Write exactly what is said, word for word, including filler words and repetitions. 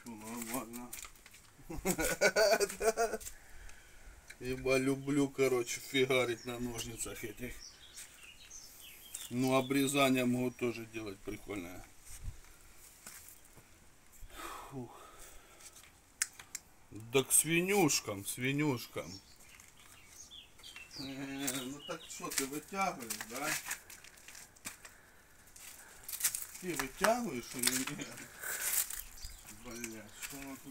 Нормально. Ибо люблю, короче, фигарить на ножницах этих. Ну, обрезание могу тоже делать прикольное. Фух. Да к свинюшкам, свинюшкам. Э, ну так что, ты вытягиваешь, да? Ты вытягиваешь или нет? Блять, что оно